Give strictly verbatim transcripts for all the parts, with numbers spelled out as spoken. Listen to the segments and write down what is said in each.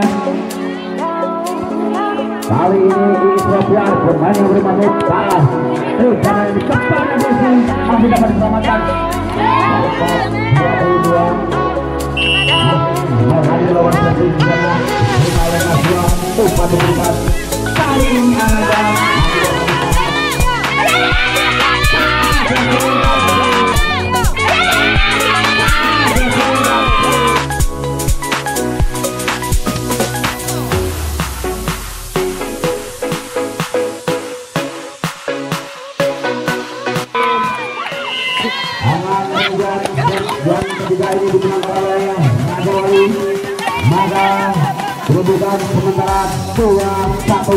Kali ini Isrofiar bermain yang beri masuk kalah. Terus jangan yang dikepada Desi masih dapat diselamatkan. dua Menghadir lawan Desi di sana. Terima oleh Naswa umpan diberikan. Kali ini Anda yang ketiga ini dimenangkan oleh Raja Wali, maka kedudukan sementara dua satu.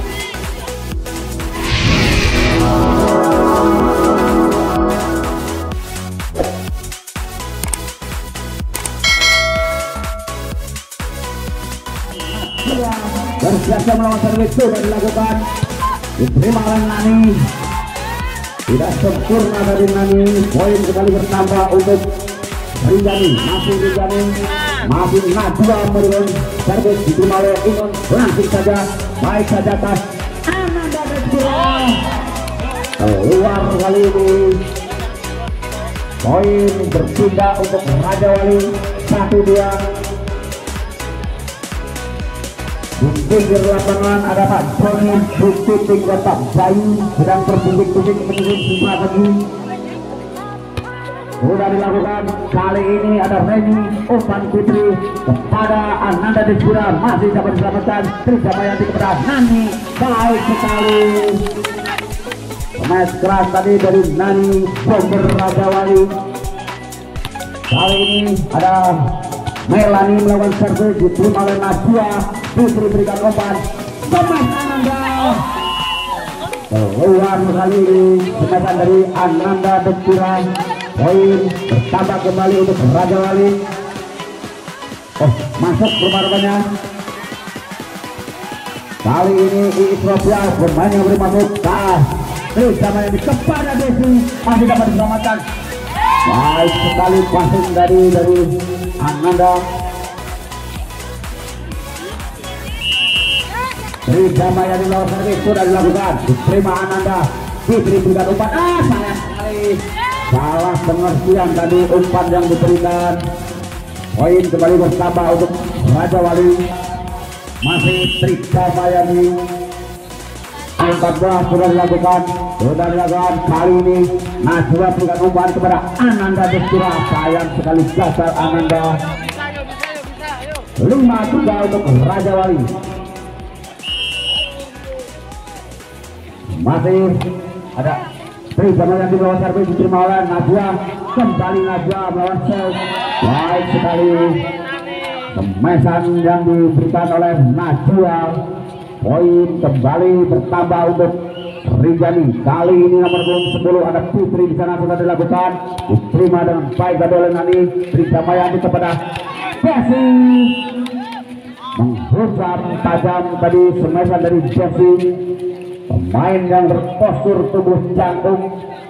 Bersiap melawan servis sudah dilakukan, diterima oleh Nani. Tidak sempurna dari Nani, poin kembali bertambah untuk Rinjani, masih Rinjani, masih Najwa meriun servis diterima oleh Inon, langsung saja, baik saja atas Ananda Desira. Keluar kali ini, poin berpindah untuk Raja Wali, satu dua. Di pinggir lapangan ada Pak Joni, bukti tinggal Pak Bayu sedang berbisik-bisik menyusun strategi. Sudah dilakukan, kali ini ada Reni umpan putri kepada Ananda Desira, masih dapat diselamatkan. Trijamayanti kepada Nani, baik sekali. Match keras tadi dari Nani Bomber Raja Wali. Kali ini ada Melani melawan servis diterima oleh Najwa. Putri berikan umpan, pemain Ananda keluar kali ini, semesan dari Ananda Desira. Poin bertambah kembali untuk Raja Wali. Oh, masuk rumah-rumahnya. Kali ini Isrofiar bermain yang beri masuk kalah. Terus sama yang kepada Desi masih dapat diselamatkan. Baik sekali passing dari dari Ananda. Trijamayanti lawan servis sudah dilakukan, diterima Ananda. Fitri berikan umpan, ah sayang sekali, salah pengertian tadi umpan yang diberikan. Poin kembali bertambah untuk Raja Wali, masih Trijamayanti. empat belas sudah dilakukan, sudah dilakukan. Kali ini Najwa berikan umpan kepada Ananda Desira, sayang sekali gagal Ananda. lima tiga untuk Raja Wali. Masih ada Trijamayanti melawan servis diterima oleh Najwa, kembali Najwa melawan servis, baik sekali kemesan yang diberikan oleh Najwa. Poin kembali bertambah untuk Rinjani. Kali ini nomor sepuluh ada Putri di sana sudah dilakukan, diterima dengan baik oleh Nani. Trijamayanti kepada Desi, menghujam tajam tadi semesan dari Desi. Pemain yang berpostur tubuh jantung,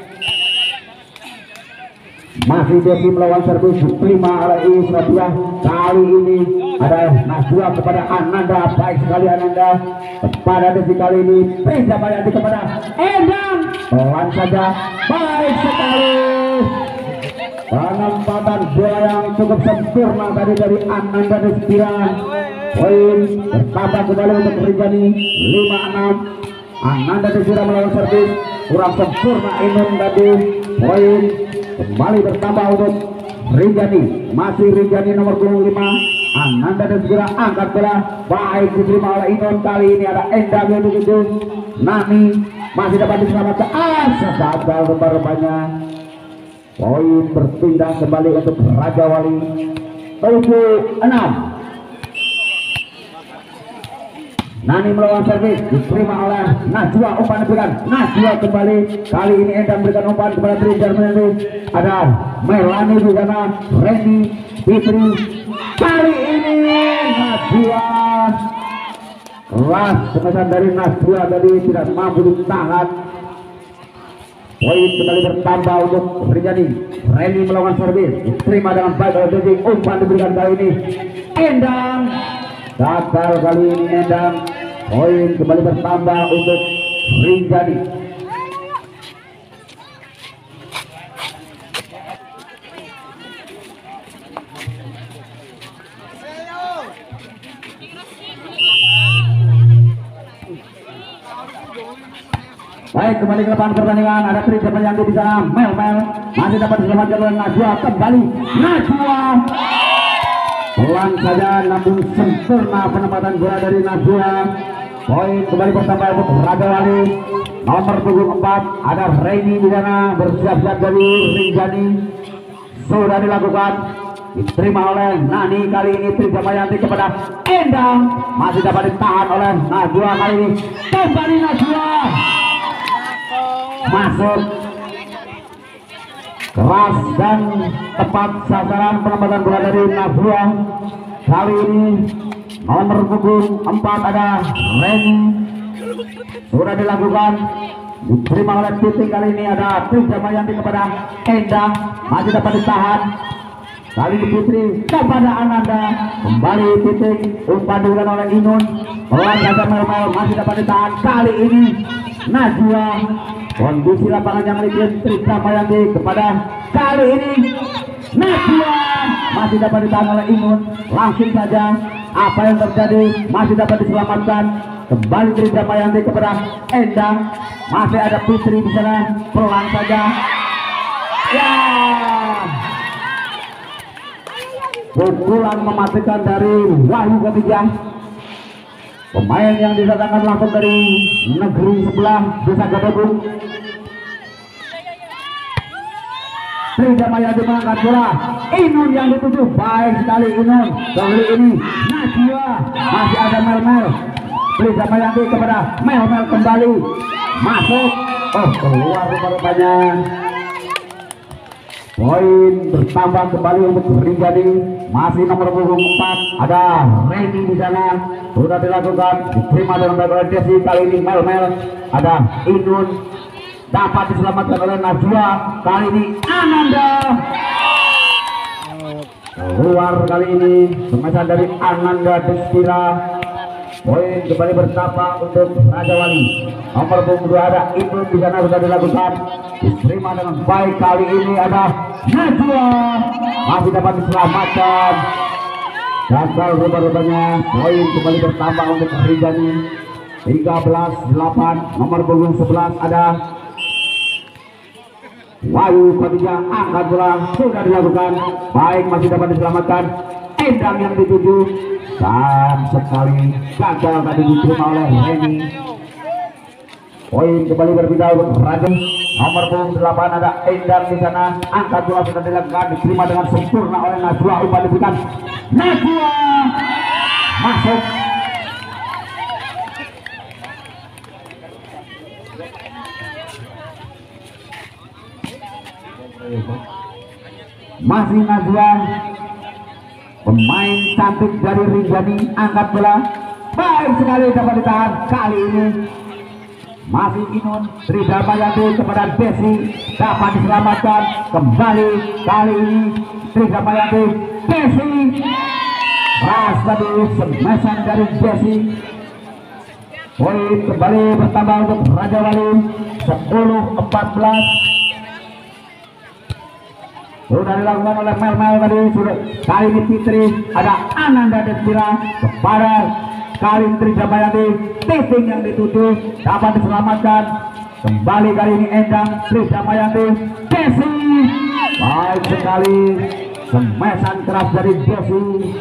masih Desi melawan servis diterima oleh Isrofiar. Kali ini ada Najwa kepada Ananda, baik sekali Ananda kepada Desi. Kali ini Trijamayanti kepada Endang, pelan saja, baik sekali. Penempatan bola yang cukup sempurna tadi dari Ananda Desira. Poin bertambah kembali untuk Rinjani, lima enam. Ananda Desira melawan servis kurang sempurna Inon tadi. Poin kembali bertambah untuk Rinjani, masih Rinjani nomor dua puluh lima. Ananda Desira angkat bola, baik diterima oleh Inon. Kali ini ada Endang yang begitu. Nani masih dapat diselamatkan, ah gagal rupa-rupanya. Poin berpindah kembali untuk Raja Wali, tujuh enam. Nani melawan servis diterima oleh Najwa, umpan diberikan Najwa kembali. Kali ini Endang berikan umpan kepada Trijamayanti. Ada Melani di sana, Randy, Fitri. Kali ini Najwa, keras kemesan dari Najwa tadi tidak mampu ditahan. Poin kembali bertambah untuk Rinjani. Randy melawan servis diterima dengan baik oleh Desi, umpan diberikan kali ini Endang. gagal kali ini Endang. Poin kembali bertambah untuk Rinjani. Baik, kembali ke lapangan pertandingan. Ada Tri Jamayandi di sana. Mel Mel masih dapat diselamatkan oleh Najwa. Kembali Najwa. Pelan saja namun sempurna penempatan bola dari Najwa. Poin kembali bertambah untuk Raja Wali. Nomor punggung empat ada Reni di sana bersiap-siap dari Rinjani. Sudah dilakukan, diterima oleh Nani. Kali ini Tri Jamayandi kepada Endang, masih dapat ditahan oleh Najwa. Kali ini kembali Najwa masuk keras dan tepat sasaran penempatan bola dari Najwa. Kali ini nomor punggung empat ada Reni. Sudah dilakukan, diterima oleh Titik. Kali ini ada Tri Jamayandi kepada Endang, masih dapat ditahan. Kali ini Putri kepada Ananda, kembali Titik, umpan diberikan oleh Inun. Pelan saja Mel-Mel, masih dapat ditahan. Kali ini Najwa, kondisi lapangan yang licin. Tri Jamayandi kepada kali ini Najwa, masih dapat ditahan oleh Inun. Langsung saja apa yang terjadi, masih dapat diselamatkan. Kembali Tri Jamayandi kepada Endang, masih ada Putri di sana. Pelan saja, ya, pukulan mematikan dari Wahyu Ketiga. Pemain yang didatangkan langsung dari negeri sebelah, Desa Gadebung. Tri Jamayandi mengangkat bola. Inun yang dituju, baik sekali Inun. Kali ini Najwa, masih ada Mel-Mel. Tri Jamayandi kepada Mel-Mel, kembali masuk. Oh, keluar rupa-rupanya. Poin bertambah kembali untuk Rinjani. Masih nomor punggung empat ada Reni di sana. Sudah dilakukan, diterima dengan baik oleh Desi. Kali ini Mel-Mel, ada Inun, dapat diselamatkan oleh Najwa. Kali ini Ananda keluar. Kali ini semesan dari Ananda Despira. Poin kembali bertambah untuk Raja Wali. Nomor punggung dua ada Inun di sana, sudah dilakukan, diterima dengan baik. Kali ini ada Najwa, masih dapat diselamatkan. Gagal rupa-rupanya. Poin kembali bertambah untuk Rinjani. tiga belas delapan. Nomor punggung sebelas ada Wahyu Ketiga, angkat bola, sudah dilakukan, baik, masih dapat diselamatkan. Endang yang dituju, dan sekali gagal tadi diterima oleh Reni. Poin kembali berpindah untuk Raja. Nomor punggung delapan ada Endang di sana, angkat bola sudah dilakukan, diterima dengan sempurna oleh Najwa. Umpan diberikan, Najwa masuk. Masih Najwa, pemain cantik dari Rinjani, angkat bola, baik sekali dapat ditahan. Kali ini masih Inun. Tri Jamayandi kepada Desi, dapat diselamatkan. Kembali kali ini Tri Jamayandi, Desi, ras tadi semesan dari Desi. Poin kembali bertambah untuk Raja Wali, sepuluh empat belas. Sudah dilakukan oleh Mel-Mel tadi. Sudah. Kali ini Fitri, ada Ananda Despira kepada kali Tri Jamayandi. Titik yang dituju, dapat diselamatkan. Kembali kali ini Endang, Tri Jamayandi, Desi, baik sekali semesan keras dari Desi.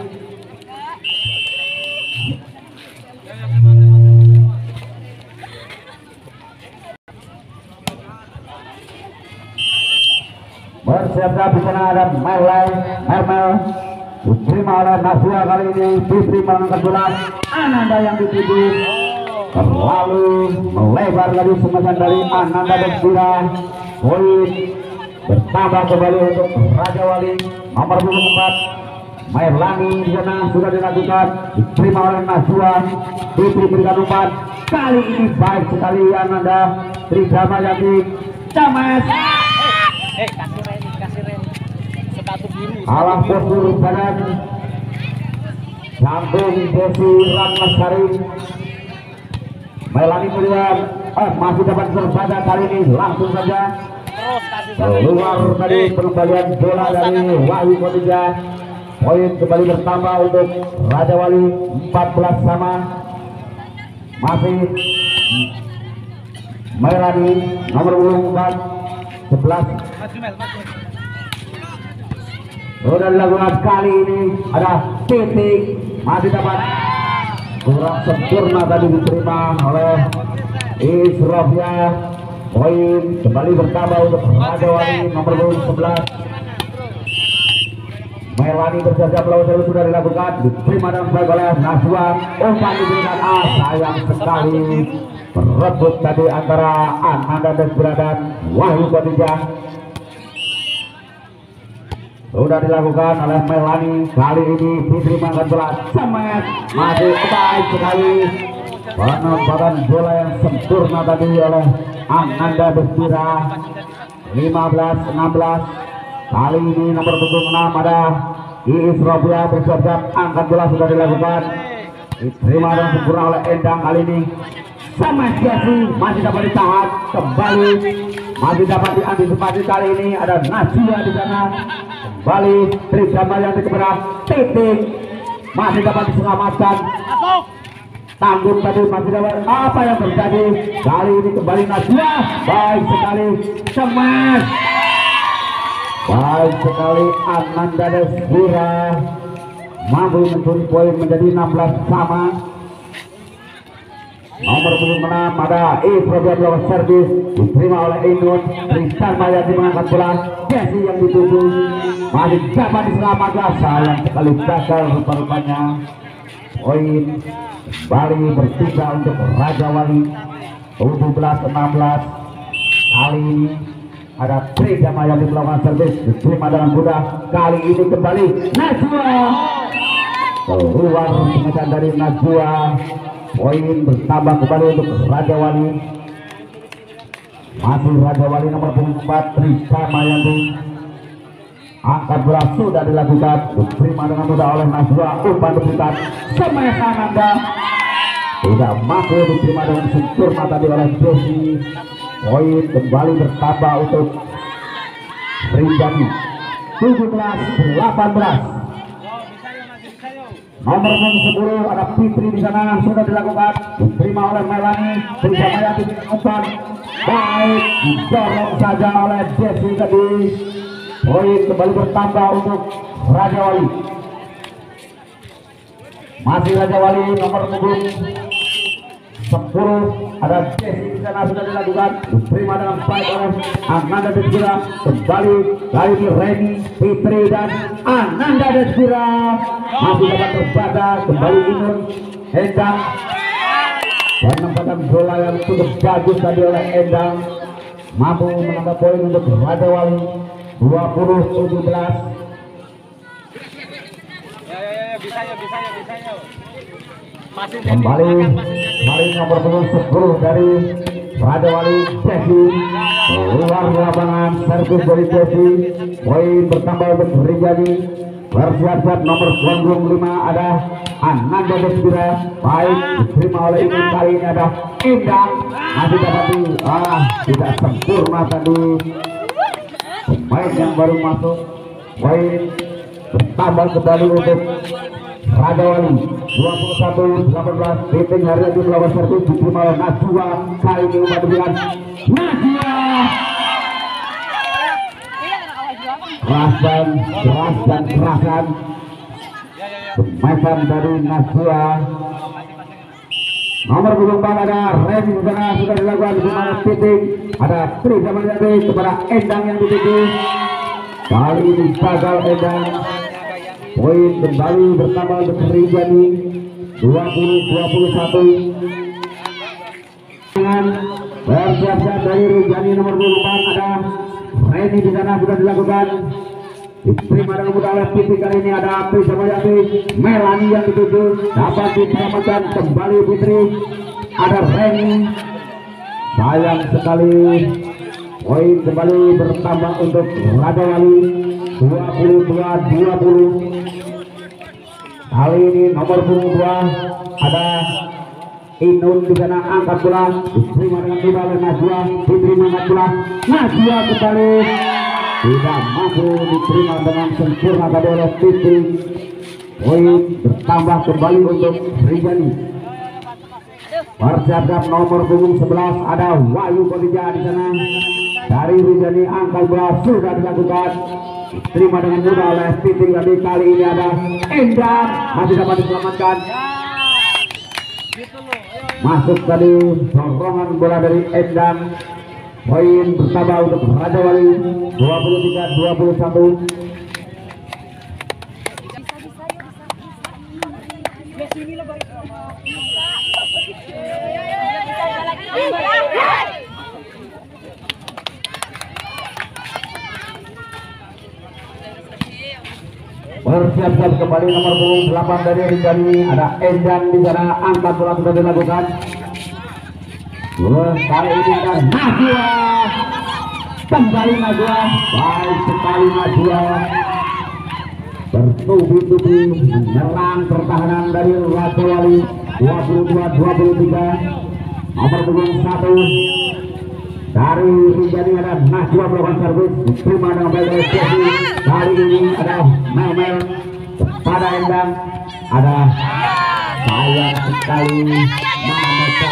Bersiap-siap di sana ada Mel-Mel, Mel-Mel, diterima oleh Najwa. Kali ini Fitri mengangkat bola, Ananda yang dituju, terlalu melebar lagi semesan dari Ananda Despira. Poin bertambah kembali untuk Raja Wali. Nomor punggung empat Mairlani di sana, sudah dilakukan, diterima oleh Najwa. Fitri berikan umpan, kali ini baik sekali Ananda. Tri Jamayandi, Cames, Eh, kasih Reni, kasih Reni sepatu biru. alah postur badan Sambung Desi Ratnasari. Melani kemudian eh, masih dapat berbada kali ini langsung saja Terus kasih keluar dari pengembalian bola dari Wahyu Kotija. Poin kembali bertambah untuk Raja Wali empat belas sama. Masih Melani nomor empat sebelas. Maju Mel, maju. Sudah dilakukan kali ini ada titik masih dapat kurang sempurna tadi diterima oleh Isrofia. Poin kembali bertambah untuk Raja Wali nomor sebelas. Melani berjasa melawan servis sudah dilakukan diterima dan baik oleh Naswa. Umpan diberikan ah sayang sekali berebut tadi antara Ananda Desbira dan Wahyu Kotija. Sudah dilakukan oleh Melani. Kali ini diterima dengan bola semet masih baik sekali penempatan bola yang sempurna tadi oleh Ananda Desbira. Lima belas enam belas. Kali ini nomor punggung enam ada Iis Robia bersiap-siap angkat bola sudah dilakukan diterima dan sempurna oleh Endang. Kali ini sama Jesse masih dapat ditahan kembali masih dapat diantisipasi. Kali ini ada Najwa di sana kembali Trijama yang dikeberat titik masih dapat diselamatkan. Tanggung tadi masih dapat apa yang terjadi. Kali ini kembali Najwa baik sekali semas. Baik sekali Ananda Desbira mampu mencuri poin menjadi enam belas sama. Nomor punggung enam ada Ifrobian lawan servis diterima oleh Indun. Tristan Mayati mengangkat bola. Jesse yang dituju masih dapat diselamatkan. Sayang sekali gagal rupa-rupanya. Poin kembali bertiga untuk Raja Wali tujuh belas enam belas. Kali ini ada Trida Mayati melakukan servis diterima dengan mudah. Kali ini kembali Najwa keluar pengecan dari Najwa. Poin bertambah kembali untuk Raja Wali. Masih Raja Wali nomor empat Trida Mayati. Angkat bola sudah dilakukan diterima dengan mudah oleh Najwa. Umpan diberikan semes Ananda tidak mampu diterima dengan sempurna tadi oleh Jesse. Poin kembali bertambah untuk Rinjani tujuh belas delapan belas. Nomor sepuluh ada Fitri di sana sudah dilakukan diterima oleh Melani. Trida Mayati umpan baik didorong saja oleh Jesse tadi. Poin kembali bertambah untuk Raja Wali. Masih Raja Wali nomor sepuluh ada Jesse di sana sudah dilakukan diterima dengan baik oleh Ananda Desbira. Kembali kali ini Reni, Fitri dan Ananda Desbira masih dapat berbada. Kembali Inun Endang penempatan bola yang cukup bagus tadi oleh Endang mampu menambah poin untuk Raja Wali dua puluh tujuh belas. Ya ya ya bisa ya bisa ya bisa ya. Masih Kembali mari nomor sepuluh dari Raja Wali Jesse keluar lapangan servis dari Jesse. Poin bertambah untuk Rinjani. Bersiap-siap nomor punggung lima ada Ananda Desbira. Baik diterima oleh Inun. Kali ini ada Indang masih dapat di ah tidak sempurna tadi pemain yang baru masuk. Poin bertambah kembali untuk Raja Wali dua puluh satu delapan belas. Titik hari ini melawan servis diterima oleh Najwa. Kali ini umpan diberikan Najwa kerasan kerasan kerasan kemasan dari Najwa. Nomor punggung empat ada Reni di sana sudah dilakukan diterima titik. Ada Trida Mayati kepada Endang yang dituju. Kali ini gagal Endang. Poin kembali bertambah untuk Rinjani dua puluh dua puluh satu. Dengan bersiap-siap dari Rinjani nomor empat ada Reni di sana sudah dilakukan diterima dengan mudah oleh Fitri. Kali ini ada Trida Mayati. Melani yang dituju dapat diselamatkan kembali Fitri. Ada Reni. Sayang sekali poin kembali bertambah untuk Raja Wali dua puluh dua dua puluh. Kali ini nomor punggung dua ada Inun di sana, angkat bola diterima dengan mudah oleh Najwa, diterima angkat bola Najwa kembali tidak mampu diterima dengan sempurna tadi oleh Fitri. Poin bertambah kembali untuk Rijani. Persiapkan nomor punggung sebelas ada Wahyu Kodija di sana. Dari Rijani angkat bola sudah dilakukan, diterima dengan mudah oleh Fitri. Tadi kali ini ada Endang masih dapat diselamatkan. Masuk tadi dorongan bola dari Endang. Poin bertambah untuk Raja Wali dua puluh tiga dua puluh satu. Bersiap-siap kembali nomor punggung delapan dari Rijani, ada Endang di sana, angkat bola sudah dilakukan. Wah, kali ini ada Najwa, kembali Najwa, baik sekali Najwa, bertubi-tubi menyerang pertahanan dari Raja Wali dua puluh dua dua puluh tiga. Nomor punggung satu dari Rijani ada Najwa melakukan servis, diterima dengan baik oleh Jesse. Kali ini ada Mel kepada Endang, ada sayang sekali Mamasa.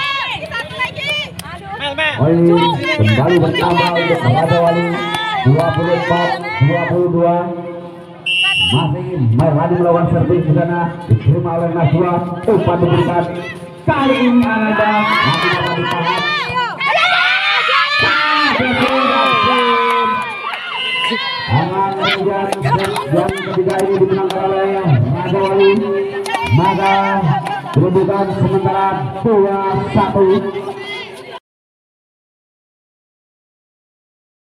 Poin kembali bertambah untuk Raja Wali dua puluh empat dua puluh dua. Masih Melani melawan servis di sana, diterima oleh Najwa, umpan diberikan. Kali ini Ananda masih dapat ditahan. Tangan kemudian yang ketiga ini dimenangkan oleh Raja Wali, maka kedudukan sementara dua satu.